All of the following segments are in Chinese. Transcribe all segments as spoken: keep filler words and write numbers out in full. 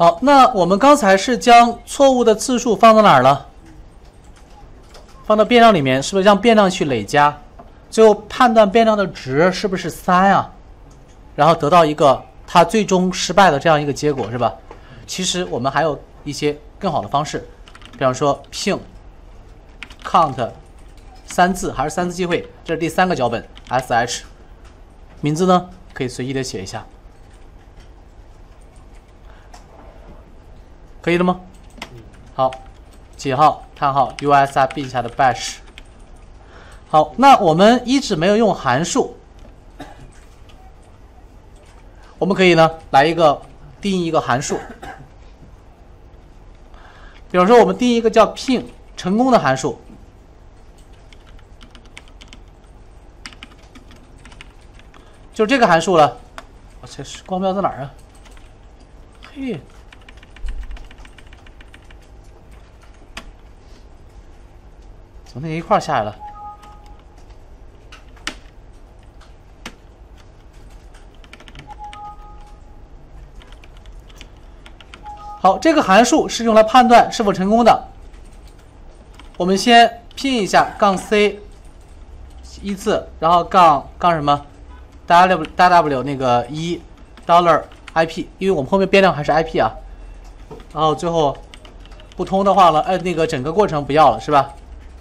好，那我们刚才是将错误的次数放到哪儿了？放到变量里面，是不是让变量去累加？最后判断变量的值是不是三啊？然后得到一个它最终失败的这样一个结果，是吧？其实我们还有一些更好的方式，比方说 ping count 三字还是三字机会，这是第三个脚本 sh， 名字呢可以随意的写一下，可以了吗？好，几号叹号 usi 并下的 bash。好，那我们一直没有用函数，我们可以呢来一个定义一个函数，比方说我们定义一个叫 ping 成功的函数，就这个函数了。我这是光标在哪儿啊？嘿，怎么那一块下来了？好，这个函数是用来判断是否成功的。我们先拼一下杠 c 一次，然后杠杠什么 w w 那个一 dollar ip， 因为我们后面变量还是 ip 啊。然后最后不通的话呢，呃，那个整个过程不要了，是吧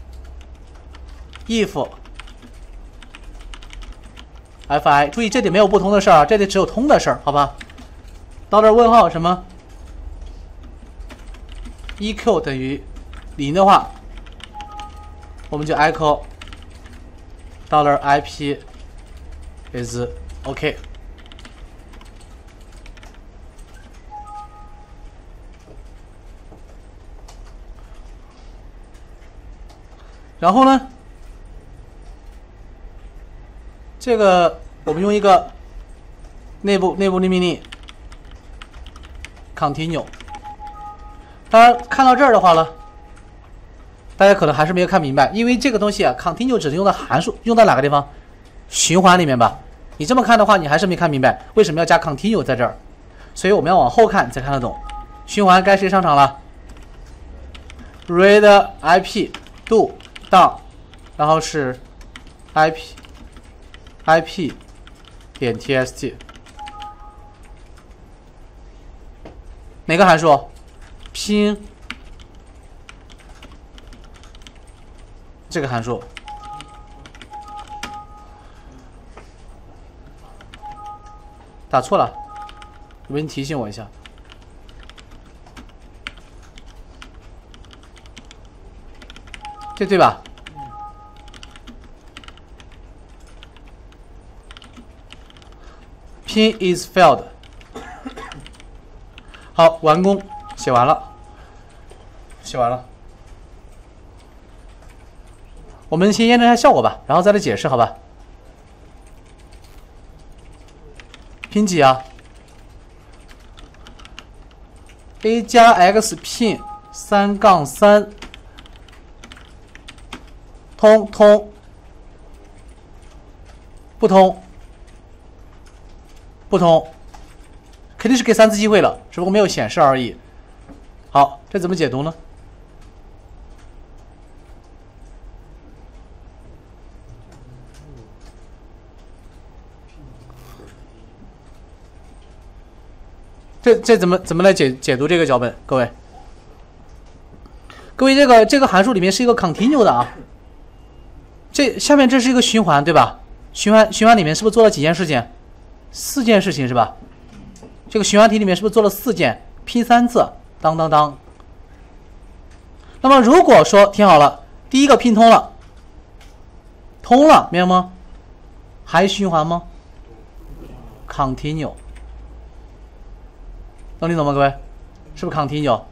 ？if fi， 注意这里没有不通的事儿啊，这里只有通的事儿，好吧 ？dollar 问号什么？ eq 等于零的话，我们就 echo dollar ip is OK。然后呢，这个我们用一个内部内部的命令 continue。 当然，看到这儿的话呢，大家可能还是没有看明白，因为这个东西啊 ，continue 只是用在函数，用在哪个地方？循环里面吧。你这么看的话，你还是没看明白为什么要加 continue 在这儿。所以我们要往后看，你才看得懂。循环该谁上场了 ？read ip do down， 然后是 ip ip 点 tst， 哪个函数？ 拼这个函数，打错了，有人提醒我一下。这对吧？拼 is failed。好，完工。 写完了，写完了。我们先验证一下效果吧，然后再来解释，好吧？拼几啊 ？a 加 x 拼三杠三，通通，不通，不通，肯定是给三次机会了，只不过没有显示而已。 好，这怎么解读呢？这这怎么怎么来解解读这个脚本？各位，各位，这个这个函数里面是一个 continue 的啊。这下面这是一个循环，对吧？循环循环里面是不是做了几件事情？四件事情是吧？这个循环题里面是不是做了四件？拼三次。 当当当。那么如果说听好了，第一个拼通了，通了，明白吗？还循环吗 ？continue， 能听懂吗？各位，是不是 continue？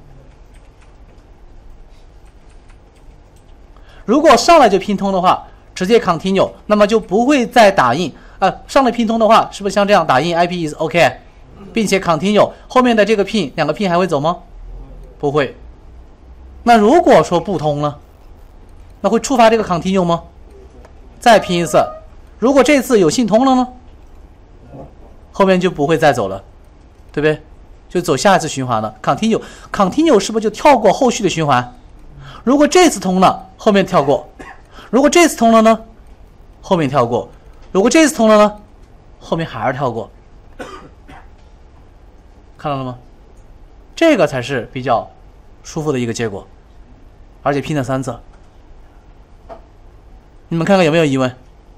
如果上来就拼通的话，直接 continue， 那么就不会再打印。呃，上来拼通的话，是不是像这样打印 ip is OK， 并且 continue 后面的这个 pin 两个 pin 还会走吗？ 不会。那如果说不通呢？那会触发这个 continue 吗？再拼一次。如果这次有信通了呢？后面就不会再走了，对不对？ 就走下一次循环了。continue continue 是不是就跳过后续的循环？如果这次通了，后面跳过；如果这次通了呢，后面跳过；如果这次通了呢，后面还是跳过。看到了吗？这个才是比较舒服的一个结果，而且拼了三次。你们看看有没有疑问？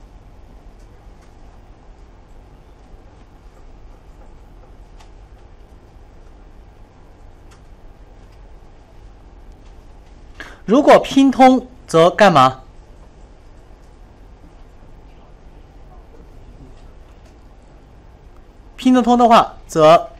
如果拼通则干嘛？拼得通的话，则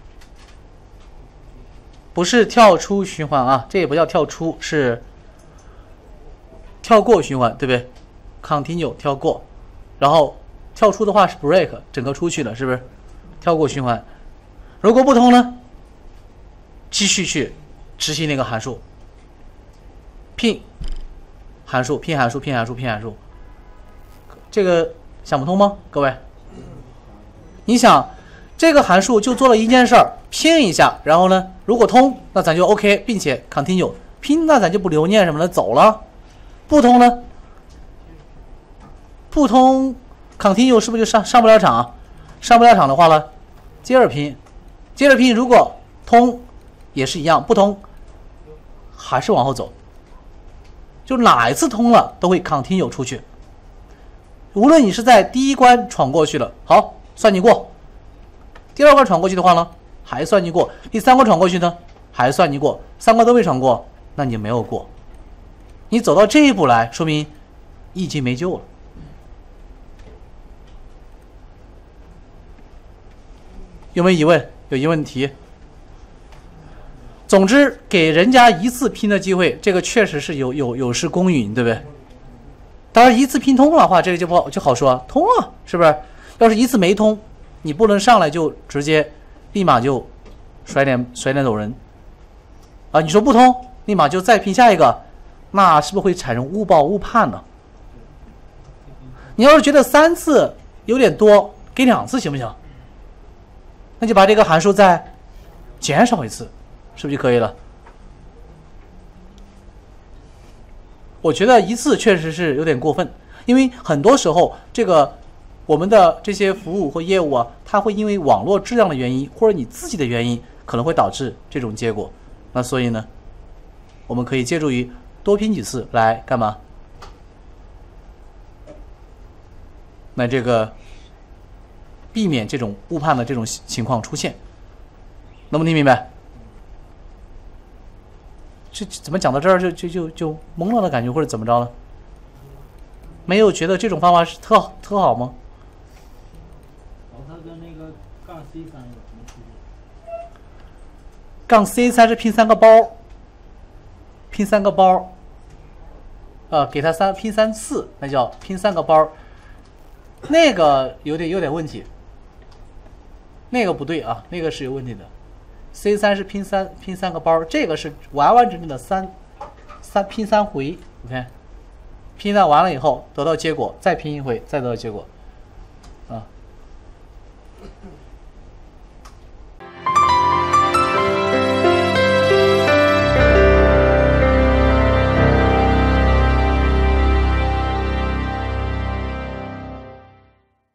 不是跳出循环啊，这也不叫跳出，是跳过循环，对不对 ？continue 跳过，然后跳出的话是 break， 整个出去了，是不是？跳过循环。如果不通呢，继续去执行那个函数。拼函数，拼函数，拼函数，拼函数，这个想不通吗？各位，你想这个函数就做了一件事儿，拼一下，然后呢，如果通，那咱就 OK， 并且 continue 拼，那咱就不留念什么的走了。不通呢，不通 continue 是不是就上上不了场？上不了场的话呢，接着拼，接着拼，如果通也是一样，不通还是往后走。就哪一次通了都会 continue 出去，无论你是在第一关闯过去了，好算你过；第二关闯过去的话呢，还算你过；第三关闯过去呢，还算你过；三关都没闯过，那你没有过。你走到这一步来，说明已经没救了。有没有疑问？有疑问题？总之，给人家一次拼的机会，这个确实是有有有失公允，对不对？当然，一次拼通了的话，这个就不好就好说，通了，是不是？要是一次没通，你不能上来就直接立马就甩脸甩脸走人啊！你说不通，立马就再拼下一个，那是不是会产生误报误判呢？你要是觉得三次有点多，给两次行不行？那就把这个函数再减少一次。是不是就可以了？我觉得一次确实是有点过分，因为很多时候这个我们的这些服务或业务啊，它会因为网络质量的原因或者你自己的原因，可能会导致这种结果。那所以呢，我们可以借助于多拼几次来干嘛？来这个避免这种误判的这种情况出现。能不能听明白？这怎么讲到这儿就就就就懵了的感觉，或者怎么着了？没有觉得这种方法是特特好吗？ 它跟那个杠 C 三有什么区别？ 杠 C 三是拼三个包，拼三个包，啊，给它三拼三次，那叫拼三个包，那个有点有点问题，那个不对啊，那个是有问题的。C 三是拼三拼三个包，这个是完完整整的三三拼三回 ，OK， 拼算完了以后得到结果，再拼一回，再得到结果。